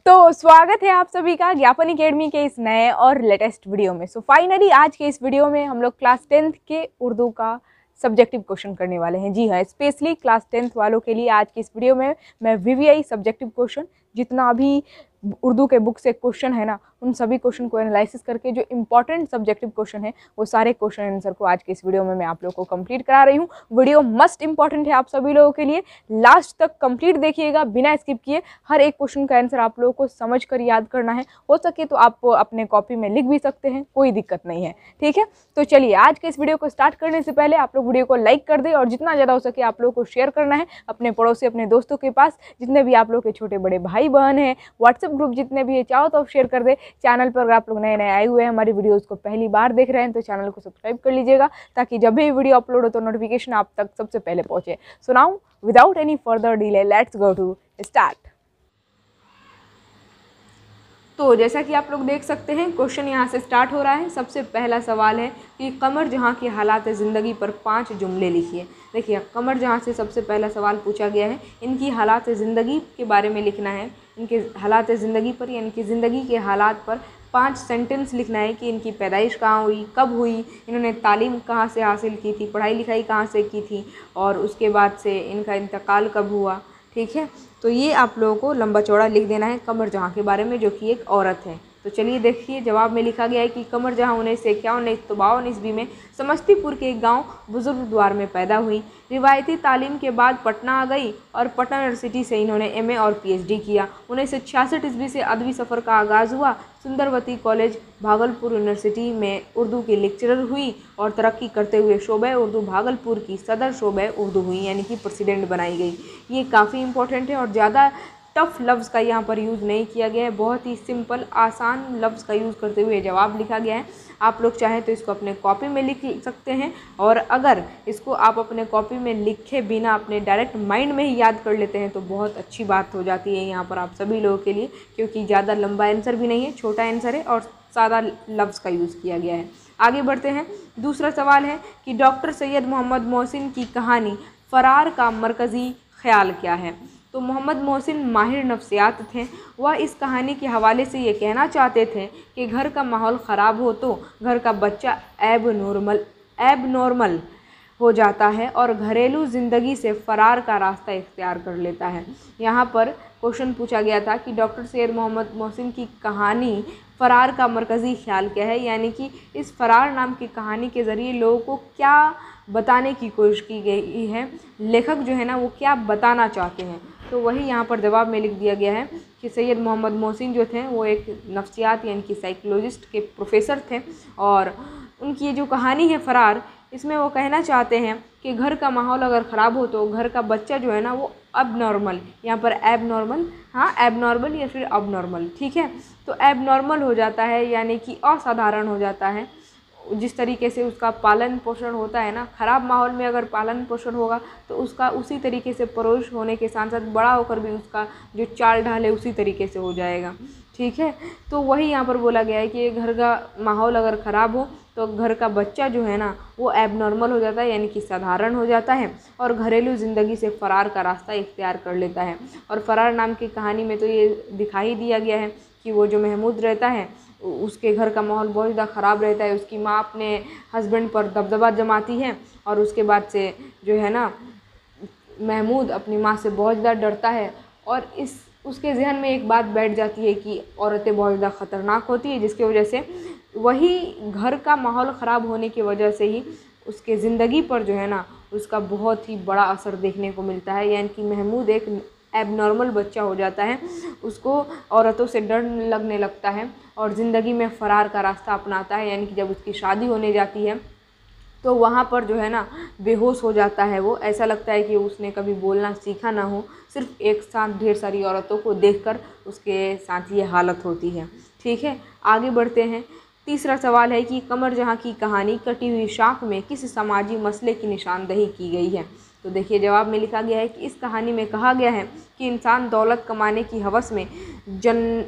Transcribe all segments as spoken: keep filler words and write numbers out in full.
तो स्वागत है आप सभी का ज्ञापन एकेडमी के इस नए और लेटेस्ट वीडियो में। सो फाइनली आज के इस वीडियो में हम लोग क्लास टेंथ के उर्दू का सब्जेक्टिव क्वेश्चन करने वाले हैं। जी हाँ, स्पेशली क्लास टेंथ वालों के लिए आज की इस वीडियो में मैं वीवीआई सब्जेक्टिव क्वेश्चन, जितना अभी उर्दू के बुक से क्वेश्चन है ना, उन सभी क्वेश्चन को एनालिसिस करके जो इंपॉर्टेंट सब्जेक्टिव क्वेश्चन है वो सारे क्वेश्चन आंसर को आज के इस वीडियो में मैं आप लोगों को कंप्लीट करा रही हूँ। वीडियो मस्ट इंपॉर्टेंट है आप सभी लोगों के लिए, लास्ट तक कंप्लीट देखिएगा बिना स्किप किए। हर एक क्वेश्चन का आंसर आप लोगों को समझ कर याद करना है, हो सके तो आप अपने कॉपी में लिख भी सकते हैं, कोई दिक्कत नहीं है। ठीक है, तो चलिए आज के इस वीडियो को स्टार्ट करने से पहले आप लोग वीडियो को लाइक कर दें और जितना ज़्यादा हो सके आप लोगों को शेयर करना है अपने पड़ोसी, अपने दोस्तों के पास, जितने भी आप लोग के छोटे बड़े भाई बहन हैं, व्हाट्सएप ग्रुप जितने भी है, चाहो तो आप शेयर कर दे। चैनल पर अगर आप लोग नए नए आए हुए हैं, हमारी वीडियोस को पहली बार देख रहे हैं, तो चैनल को सब्सक्राइब कर लीजिएगा ताकि जब भी वीडियो अपलोड हो तो नोटिफिकेशन आप तक सबसे पहले पहुंचे। So now without any further delay let's go to start. तो जैसा कि आप लोग देख सकते हैं क्वेश्चन यहाँ से स्टार्ट हो रहा है। सबसे पहला सवाल है कि कमर जहाँ की हालात ज़िंदगी पर पांच जुमले लिखिए। देखिए, कमर जहाँ से सबसे पहला सवाल पूछा गया है, इनकी हालात ज़िंदगी के बारे में लिखना है। इनके हालात ज़िंदगी पर यानी कि ज़िंदगी के हालात पर पांच सेंटेंस लिखना है कि इनकी पैदाइश कहाँ हुई, कब हुई, इन्होंने तालीम कहाँ से हासिल की थी, पढ़ाई लिखाई कहाँ से की थी, और उसके बाद से इनका इंतकाल कब हुआ। ठीक है, तो ये आप लोगों को लंबा चौड़ा लिख देना है कमर जहाँ के बारे में, जो कि एक औरत है। तो चलिए देखिए, जवाब में लिखा गया है कि कमर जहाँ उन्नीस सौ इक्यावन तो बावन ईस्वी में समस्तीपुर के एक गांव बुजुर्गद्वार में पैदा हुई। रिवायती तालीम के बाद पटना आ गई और पटना यूनिवर्सिटी से इन्होंने एमए और पीएचडी किया। उन्नीस सौ छियासठ ईस्वी से अदबी सफ़र का आगाज़ हुआ। सुंदरवती कॉलेज भागलपुर यूनिवर्सिटी में उर्दू की लेक्चरर हुई और तरक्की करते हुए शोबे उर्दू भागलपुर की सदर शोबे उर्दू हुई, यानी कि प्रेसिडेंट बनाई गई। ये काफ़ी इंपॉर्टेंट है और ज़्यादा टफ लफ्ज़ का यहाँ पर यूज़ नहीं किया गया है, बहुत ही सिंपल आसान लफ्ज़ का यूज़ करते हुए जवाब लिखा गया है। आप लोग चाहें तो इसको अपने कॉपी में लिख सकते हैं, और अगर इसको आप अपने कॉपी में लिखे बिना अपने डायरेक्ट माइंड में ही याद कर लेते हैं तो बहुत अच्छी बात हो जाती है यहाँ पर आप सभी लोगों के लिए, क्योंकि ज़्यादा लंबा आंसर भी नहीं है, छोटा आंसर है और सादा लफ्ज़ का यूज़ किया गया है। आगे बढ़ते हैं। दूसरा सवाल है कि डॉक्टर सैयद मोहम्मद मोहसिन की कहानी फ़रार का मरकज़ी ख्याल क्या है। तो मोहम्मद मोहसिन माहिर नफ्सियात थे। वह इस कहानी के हवाले से ये कहना चाहते थे कि घर का माहौल ख़राब हो तो घर का बच्चा एब नॉर्मल एब नॉर्मल हो जाता है और घरेलू ज़िंदगी से फ़रार का रास्ता इख्तियार कर लेता है। यहाँ पर क्वेश्चन पूछा गया था कि डॉक्टर सैयद मोहम्मद मोहसिन की कहानी फ़रार का मरकज़ी ख्याल क्या है, यानी कि इस फ़रार नाम की कहानी के ज़रिए लोगों को क्या बताने की कोशिश की गई है, लेखक जो है ना वो क्या बताना चाहते हैं। तो वही यहाँ पर जवाब में लिख दिया गया है कि सैयद मोहम्मद मोहसिन जो थे वो एक नफ्सियात यानी कि साइकोलॉजिस्ट के प्रोफेसर थे, और उनकी ये जो कहानी है फ़रार, इसमें वो कहना चाहते हैं कि घर का माहौल अगर ख़राब हो तो घर का बच्चा जो है ना वो अब नॉर्मल, यहाँ पर एब नॉर्मल, हाँ एब नॉर्मल या फिर अब नॉर्मल, ठीक है, तो एब नॉर्मल हो जाता है, यानी कि असाधारण हो जाता है। जिस तरीके से उसका पालन पोषण होता है ना, ख़राब माहौल में अगर पालन पोषण होगा तो उसका उसी तरीके से परवरिश होने के साथ साथ बड़ा होकर भी उसका जो चाल ढाल है उसी तरीके से हो जाएगा। ठीक है, तो वही यहाँ पर बोला गया है कि घर का माहौल अगर ख़राब हो तो घर का बच्चा जो है ना वो एबनॉर्मल हो जाता है, यानी कि साधारण हो जाता है और घरेलू ज़िंदगी से फ़रार का रास्ता इख्तियार कर लेता है। और फ़रार नाम की कहानी में तो ये दिखाई दिया गया है कि वो जो महमूद रहता है उसके घर का माहौल बहुत ज़्यादा ख़राब रहता है। उसकी माँ अपने हस्बैंड पर दबदबा जमाती है और उसके बाद से जो है ना महमूद अपनी माँ से बहुत ज़्यादा डरता है, और इस उसके जहन में एक बात बैठ जाती है कि औरतें बहुत ज़्यादा ख़तरनाक होती है, जिसकी वजह से वही घर का माहौल ख़राब होने की वजह से ही उसके ज़िंदगी पर जो है ना उसका बहुत ही बड़ा असर देखने को मिलता है। यानी कि महमूद एक एबनॉर्मल बच्चा हो जाता है, उसको औरतों से डर लगने लगता है और ज़िंदगी में फ़रार का रास्ता अपनाता है। यानी कि जब उसकी शादी होने जाती है तो वहाँ पर जो है ना बेहोश हो जाता है वो, ऐसा लगता है कि उसने कभी बोलना सीखा ना हो, सिर्फ एक साथ ढेर सारी औरतों को देखकर उसके साथ ये हालत होती है। ठीक है, आगे बढ़ते हैं। तीसरा सवाल है कि कमर जहाँ की कहानी कटी हुई शाख में किस समाजी मसले की निशानदेही की गई है। तो देखिए, जवाब में लिखा गया है कि इस कहानी में कहा गया है कि इंसान दौलत कमाने की हवस में जन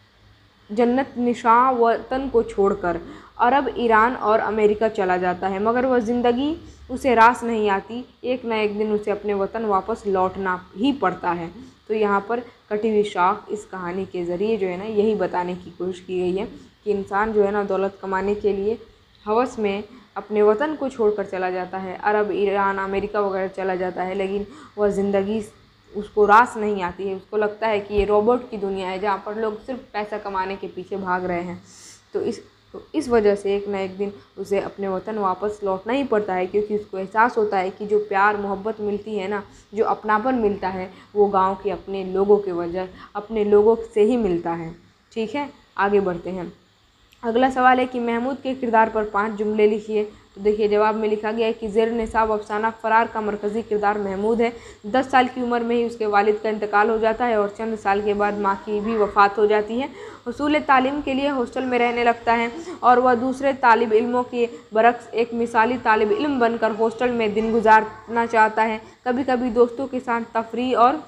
जन्नत निशां वतन को छोड़कर अरब, ईरान और अमेरिका चला जाता है, मगर वह ज़िंदगी उसे रास नहीं आती, एक न एक दिन उसे अपने वतन वापस लौटना ही पड़ता है। तो यहाँ पर कटी हुई शाख इस कहानी के ज़रिए जो है ना यही बताने की कोशिश की गई है कि इंसान जो है ना दौलत कमाने के लिए हवस में अपने वतन को छोड़कर चला जाता है, अरब, ईरान, अमेरिका वगैरह चला जाता है, लेकिन वह ज़िंदगी उसको रास नहीं आती है। उसको लगता है कि ये रोबोट की दुनिया है जहाँ पर लोग सिर्फ पैसा कमाने के पीछे भाग रहे हैं। तो इस तो इस वजह से एक ना एक दिन उसे अपने वतन वापस लौटना ही पड़ता है, क्योंकि उसको एहसास होता है कि जो प्यार मोहब्बत मिलती है ना, जो अपनापन मिलता है, वो गांव के अपने लोगों के वजह अपने लोगों से ही मिलता है। ठीक है, आगे बढ़ते हैं। अगला सवाल है कि महमूद के किरदार पर पाँच जुमले लिखिए। तो देखिए जवाब में लिखा गया है कि ज़ेर निसाब अफसाना फ़रार का मरकज़ी किरदार महमूद है। दस साल की उम्र में ही उसके वालिद का इंतकाल हो जाता है और चंद साल के बाद माँ की भी वफ़ात हो जाती है। हुसूल तालीम के लिए हॉस्टल में रहने लगता है और वह दूसरे तालिब इल्मों के बरक्स एक मिसाली तालिब इल्म बनकर हॉस्टल में दिन गुजारना चाहता है। कभी कभी दोस्तों के साथ तफरी और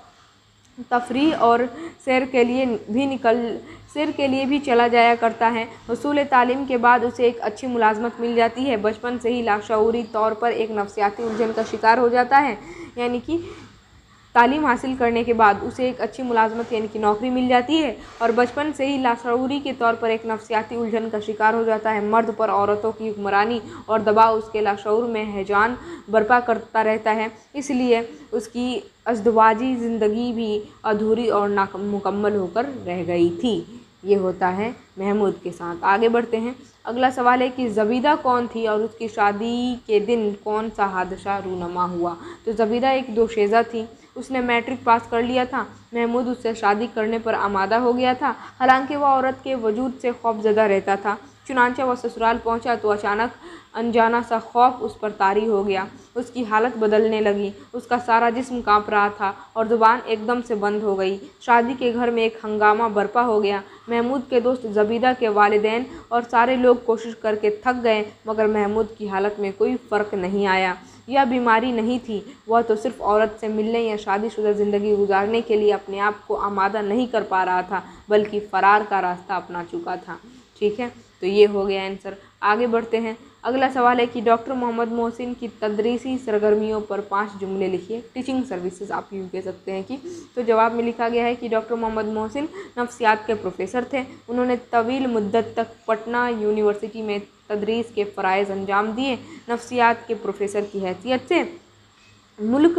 तफरी और सैर के लिए भी निकल सैर के लिए भी चला जाया करता है। हुसूल तालीम के बाद उसे एक अच्छी मुलाजमत मिल जाती है। बचपन से ही लाशऊरी तौर पर एक नफ्सियाती उलझन का शिकार हो जाता है, यानी कि तालीम हासिल करने के बाद उसे एक अच्छी मुलाजमत यानी कि नौकरी मिल जाती है और बचपन से ही लाशऊरी के तौर पर एक नफ्सियाती उलझन का शिकार हो जाता है। मर्द पर औरतों की हुक्मरानी और दबाव उसके लाशऊर में हैजान बर्पा करता रहता है, इसलिए उसकी अज़दवाजी ज़िंदगी भी अधूरी और नामुकम्मल होकर रह गई थी। ये होता है महमूद के साथ। आगे बढ़ते हैं। अगला सवाल है कि ज़बीदा कौन थी और उसकी शादी के दिन कौन सा हादसा रूनमा हुआ। तो ज़बीदा एक दोशेज़ा थी। उसने मैट्रिक पास कर लिया था। महमूद उससे शादी करने पर आमादा हो गया था, हालांकि वह औरत के वजूद से खौफजदा रहता था। चुनांचे वह ससुराल पहुंचा तो अचानक अनजाना सा खौफ उस पर तारी हो गया। उसकी हालत बदलने लगी, उसका सारा जिस्म कांप रहा था और ज़ुबान एकदम से बंद हो गई। शादी के घर में एक हंगामा बर्पा हो गया। महमूद के दोस्त, ज़बीदा के वालिदैन और सारे लोग कोशिश करके थक गए, मगर महमूद की हालत में कोई फ़र्क नहीं आया। यह बीमारी नहीं थी, वह तो सिर्फ औरत से मिलने या शादीशुदा ज़िंदगी गुजारने के लिए अपने आप को आमादा नहीं कर पा रहा था, बल्कि फ़रार का रास्ता अपना चुका था। ठीक है, तो ये हो गया आंसर। आगे बढ़ते हैं। अगला सवाल है कि डॉक्टर मोहम्मद मोहसिन की तदरीसी सरगर्मियों पर पाँच जुमले लिखिए। टीचिंग सर्विसेज आप यूँ कह सकते हैं कि। तो जवाब में लिखा गया है कि डॉक्टर मोहम्मद मोहसिन नफ्सियात के प्रोफेसर थे। उन्होंने तवील मुद्दत तक पटना यूनिवर्सिटी में तदरीस के फ़राइज़ अंजाम दिए। नफ्सियात के प्रोफेसर की हैसियत से मुल्क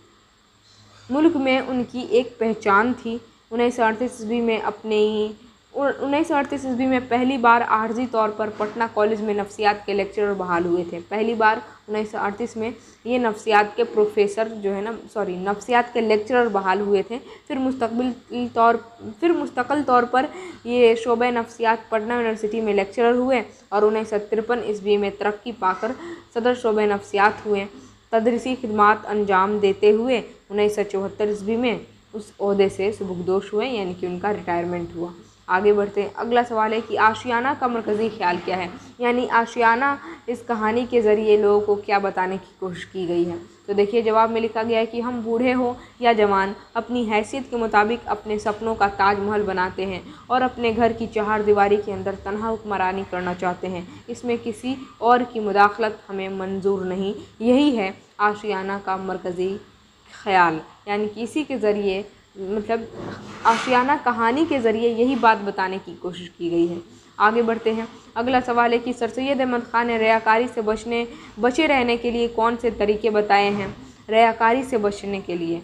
मुल्क में उनकी एक पहचान थी। उन्नीस सौ अड़तीस ईस्वी में अपने उन्नीस सौ अड़तीस ईस्वी में पहली बार आर्जी तौर पर पटना कॉलेज में नफ्सियात के लेक्चरर बहाल हुए थे। पहली बार उन्नीस सौ अड़तीस में ये नफ्सियात के प्रोफेसर जो है ना सॉरी नफ्सियात के लेक्चरर बहाल हुए थे। फिर मुस्तकबिल तौर फिर मुस्तकिल तौर पर ये शोबे नफ्सियात पटना यूनिवर्सिटी में लेक्चरर हुए और उन्नीस सौ तिरपन ईस्वी में तरक्की पाकर सदर शोबे नफ्सियात हुए। तदरीसी खिदमात अंजाम देते हुए उन्नीस सौ चौहत्तर ईस्वी में उस ओहदे से सुबुकदोश हुए, यानी कि उनका रिटायरमेंट हुआ। आगे बढ़ते हैं। अगला सवाल है कि आशियाना का मरकज़ी ख्याल क्या है, यानी आशियाना इस कहानी के ज़रिए लोगों को क्या बताने की कोशिश की गई है। तो देखिए जवाब में लिखा गया है कि हम बूढ़े हों या जवान अपनी हैसियत के मुताबिक अपने सपनों का ताजमहल बनाते हैं और अपने घर की चार दीवारी के अंदर तन्हा हुक्मरानी करना चाहते हैं। इसमें किसी और की मुदाखलत हमें मंजूर नहीं। यही है आशियाना का मरकज़ी ख्याल, यानी कि इसी के ज़रिए मतलब आशियाना कहानी के ज़रिए यही बात बताने की कोशिश की गई है। आगे बढ़ते हैं। अगला सवाल है कि सर सैयद अहमद ख़ान ने रयाकारी से बचने बचे रहने के लिए कौन से तरीके बताए हैं। रयाकारी से बचने के लिए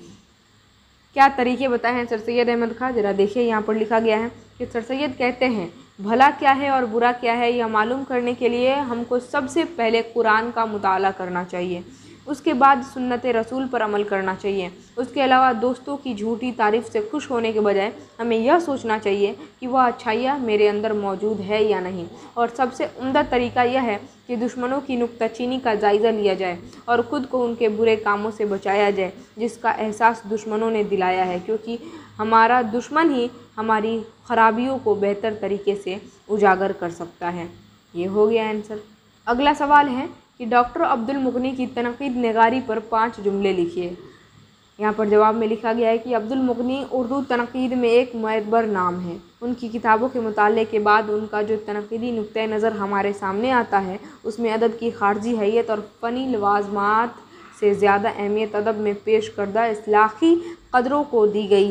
क्या तरीके बताए हैं सर सैयद अहमद ख़ान, ज़रा देखिए यहाँ पर लिखा गया है कि सर सैयद कहते हैं भला क्या है और बुरा क्या है यह मालूम करने के लिए हमको सबसे पहले कुरान का मुताला करना चाहिए, उसके बाद सुन्नत रसूल पर अमल करना चाहिए। उसके अलावा दोस्तों की झूठी तारीफ़ से खुश होने के बजाय हमें यह सोचना चाहिए कि वह अच्छाइयाँ मेरे अंदर मौजूद है या नहीं। और सबसे उम्दा तरीका यह है कि दुश्मनों की नुक्ताचीनी का जायज़ा लिया जाए और ख़ुद को उनके बुरे कामों से बचाया जाए जिसका एहसास दुश्मनों ने दिलाया है, क्योंकि हमारा दुश्मन ही हमारी ख़राबियों को बेहतर तरीके से उजागर कर सकता है। ये हो गया आंसर। अगला सवाल है कि डॉक्टर अब्दुल मुगनी की तनक़ीद निगारी पर पाँच जुमले लिखिए। यहाँ पर जवाब में लिखा गया है कि अब्दुल मुगनी उर्दू तनक़ीद में एक मुअत्बर नाम है। उनकी किताबों के मुताले के बाद उनका जो तनक़ीदी नुक्ते नज़र हमारे सामने आता है उसमें अदब की ख़ारजी हैयत और फ़नी लवाज़मात से ज़्यादा अहमियत अदब में पेश करदा इस्लाही क़दरों को दी गई है।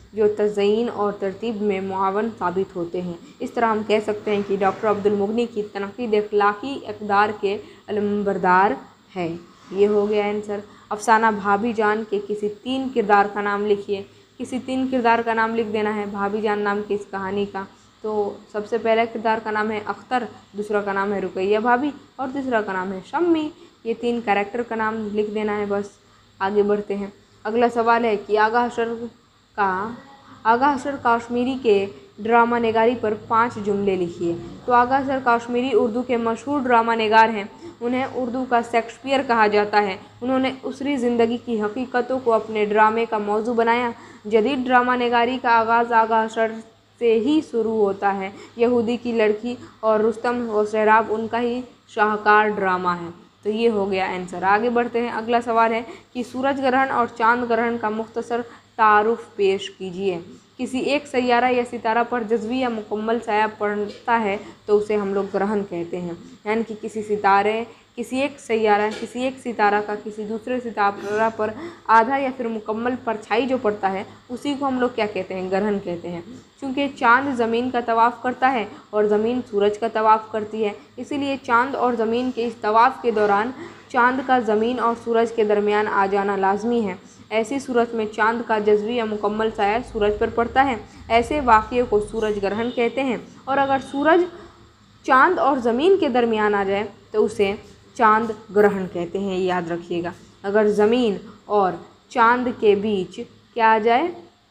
जो तज़यीन और तरतीब में मुआवन साबित होते हैं। इस तरह हम कह सकते हैं कि डॉक्टर अब्दुल मुगनी की तनक़ीद अखलाक़ी इक़दार के अलमबरदार है। ये हो गया आंसर। अफसाना भाभी जान के किसी तीन किरदार का नाम लिखिए। किसी तीन किरदार का नाम लिख देना है भाभी जान नाम की इस कहानी का। तो सबसे पहला किरदार का नाम है अख्तर, दूसरा का नाम है रुकैया भाभी और तीसरा का नाम है शम्मी। ये तीन कैरेक्टर का नाम लिख देना है बस। आगे बढ़ते हैं। अगला सवाल है कि आगा हशर का आगा हशर कश्मीरी के ड्रामा निगारी पर पाँच जुमले लिखिए। तो आगा हशर कश्मीरी उर्दू के मशहूर ड्रामा निगार हैं। उन्हें उर्दू का शेक्सपियर कहा जाता है। उन्होंने उसरी ज़िंदगी की हकीकतों को अपने ड्रामे का मौजू बनाया। जदीद ड्रामा निगारी का आगाज़ आगा हशर से ही शुरू होता है। यहूदी की लड़की और रुस्तम और सहराब उनका ही शाहकार ड्रामा है। तो ये हो गया आंसर। आगे बढ़ते हैं। अगला सवाल है कि सूरज ग्रहण और चांद ग्रहण का मुख्तसर तारुफ पेश कीजिए। किसी एक सैयारा या सितारा पर जज़वी या मुकम्मल साया पड़ता है तो उसे हम लोग ग्रहण कहते हैं। यानी कि किसी सितारे किसी एक सैयारा किसी एक सितारा का किसी दूसरे सितारा पर आधा या फिर मुकम्मल परछाई जो पड़ता है उसी को हम लोग क्या कहते हैं, ग्रहण कहते हैं। क्योंकि चाँद ज़मीन का तवाफ़ करता है और ज़मीन सूरज का तवाफ़ करती है, इसीलिए चाँद और ज़मीन के इस तवाफ़ के दौरान चाँद का ज़मीन और सूरज के दरमियान आ जाना लाजमी है। ऐसी सूरत में चाँद का जज़वी या मुकम्मल साया सूरज पर पड़ता है। ऐसे वाक़ये को सूरज ग्रहण कहते हैं। और अगर सूरज चाँद और ज़मीन के दरमियान आ जाए तो उसे चाँद ग्रहण कहते हैं, याद रखिएगा। अगर ज़मीन और चाँद के बीच क्या आ जाए,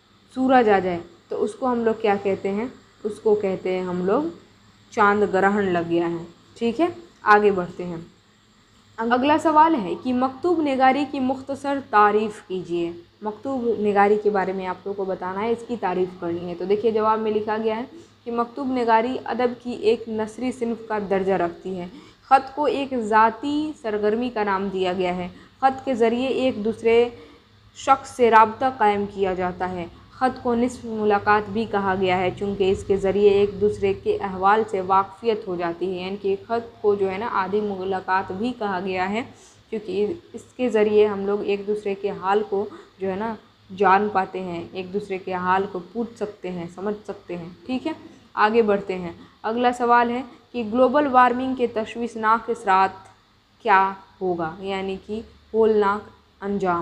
सूरज आ जाए, तो उसको हम लोग क्या कहते हैं, उसको कहते हैं हम लोग चाँद ग्रहण लग गया है। ठीक है, आगे बढ़ते हैं। अगला सवाल है कि मकतूब निगारी की मुख्तसर तारीफ़ कीजिए। मकतूब निगारी के बारे में आप लोगों को बताना है, इसकी तारीफ़ करनी है। तो देखिए जवाब में लिखा गया है कि मकतूब निगारी अदब की एक नसरी सिन्फ का दर्जा रखती है। ख़त को एक ज़ाती सरगर्मी का नाम दिया गया है। ख़त के ज़रिए एक दूसरे शख्स से राब्ता कायम किया जाता है। ख़त को निस्फ़ मुलाकात भी कहा गया है चूँकि इसके ज़रिए एक दूसरे के अहवाल से वाक़फ़ियत हो जाती है। यानी कि ख़त को जो है ना आधी मुलाकात भी कहा गया है क्योंकि इसके ज़रिए हम लोग एक दूसरे के हाल को जो है ना जान पाते हैं, एक दूसरे के हाल को पूछ सकते हैं, समझ सकते हैं। ठीक है, आगे बढ़ते हैं। अगला सवाल है कि ग्लोबल वार्मिंग के तशवीशनाक असरात क्या होगा, यानी कि होलनाक अंजाम।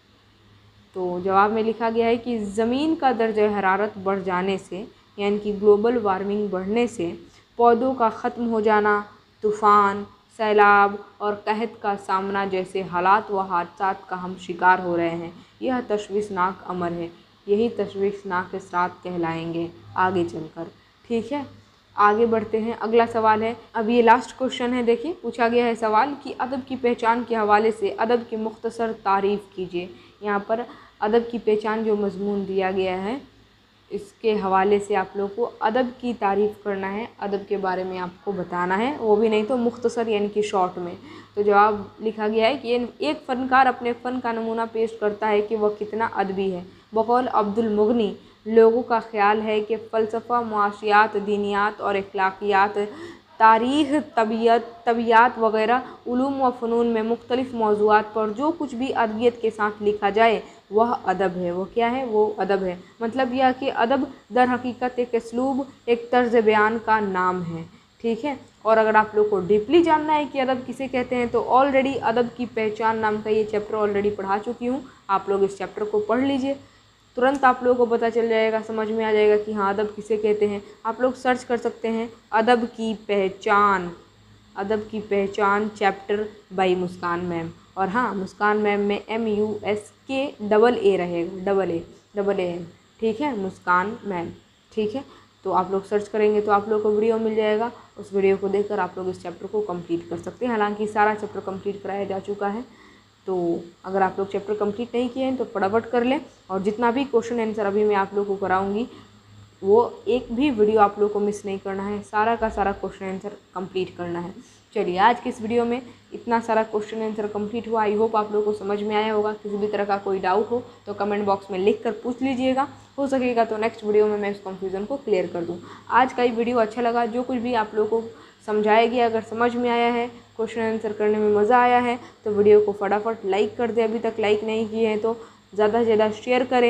तो जवाब में लिखा गया है कि ज़मीन का दर्जा हरारत बढ़ जाने से, यानी कि ग्लोबल वार्मिंग बढ़ने से पौधों का ख़त्म हो जाना, तूफ़ान, सैलाब और कहत का सामना जैसे हालात व हादसात का हम शिकार हो रहे हैं। यह तशवीशनाक अमर है। यही तशवीशनाक असरात कहलाएंगे आगे चलकर। ठीक है, आगे बढ़ते हैं। अगला सवाल है, अब ये लास्ट क्वेश्चन है। देखिए पूछा गया है सवाल कि अदब की पहचान के हवाले से अदब की मुख्तसर तारीफ़ कीजिए। यहाँ पर अदब की पहचान जो मज़मून दिया गया है इसके हवाले से आप लोग को अदब की तारीफ़ करना है, अदब के बारे में आपको बताना है, वो भी नहीं तो मुख्तसर यानी कि शॉर्ट में। तो जवाब लिखा गया है कि एक फ़नकार अपने फ़न का नमूना पेश करता है कि वह कितना अदबी है। बकौल अब्दुल मुगनी, लोगों का ख़्याल है कि फ़लसफ़ा, मुआशियात, दीनियात और अखलाकियात, तारीख़, तबीयत तबीयात वग़ैरह उलूम व फ़नून में मुख्तलिफ़ मौज़ूआत पर जो कुछ भी अदबियत के साथ लिखा जाए वह अदब है। वो क्या है, वो अदब है। मतलब यह कि अदब दर हकीकत एक असलूब, एक तर्ज़ बयान का नाम है। ठीक है, और अगर आप लोग को डीपली जानना है कि अदब किसे कहते हैं तो ऑलरेडी अदब की पहचान नाम का ये चैप्टर ऑलरेडी पढ़ा चुकी हूँ। आप लोग इस चैप्टर को पढ़ लीजिए, तुरंत आप लोगों को पता चल जाएगा, समझ में आ जाएगा कि हाँ अदब किसे कहते हैं। आप लोग सर्च कर सकते हैं अदब की पहचान, अदब की पहचान चैप्टर बाई मुस्कान मैम। और हाँ, मुस्कान मैम में एम यू एस के डबल ए रहेगा, double A double A M. ठीक है, मुस्कान मैम। ठीक है, तो आप लोग सर्च करेंगे तो आप लोग को वीडियो मिल जाएगा। उस वीडियो को देखकर आप लोग इस चैप्टर को कंप्लीट कर सकते हैं। हालांकि सारा चैप्टर कंप्लीट कराया जा चुका है, तो अगर आप लोग चैप्टर कंप्लीट नहीं किए हैं तो फटाफट कर लें। और जितना भी क्वेश्चन आंसर अभी मैं आप लोग को कराऊंगी वो एक भी वीडियो आप लोग को मिस नहीं करना है, सारा का सारा क्वेश्चन आंसर कंप्लीट करना है। चलिए, आज की इस वीडियो में इतना सारा क्वेश्चन आंसर कंप्लीट हुआ। आई होप आप लोगों को समझ में आया होगा। किसी भी तरह का कोई डाउट हो तो कमेंट बॉक्स में लिख कर पूछ लीजिएगा। हो सकेगा तो नेक्स्ट वीडियो में मैं इस कन्फ्यूज़न को क्लियर कर दूँ। आज का ये वीडियो अच्छा लगा, जो कुछ भी आप लोगों को समझाया गया अगर समझ में आया है, क्वेश्चन आंसर करने में मज़ा आया है तो वीडियो को फटाफट लाइक कर दें। अभी तक लाइक नहीं किए हैं तो ज़्यादा से ज़्यादा शेयर करें,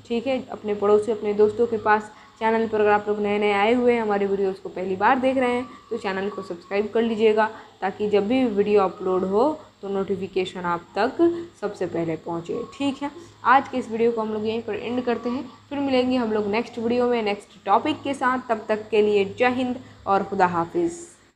ठीक है। अपने पड़ोसी, अपने दोस्तों के पास चैनल पर अगर आप लोग नए नए आए हुए हैं, हमारे वीडियोज़ को पहली बार देख रहे हैं, तो चैनल को सब्सक्राइब कर लीजिएगा, ताकि जब भी वीडियो अपलोड हो तो नोटिफिकेशन आप तक सबसे पहले पहुंचे। ठीक है, आज के इस वीडियो को हम लोग यहीं पर एंड करते हैं। फिर मिलेंगे हम लोग नेक्स्ट वीडियो में नेक्स्ट टॉपिक के साथ। तब तक के लिए जय हिंद और खुदा हाफिज़।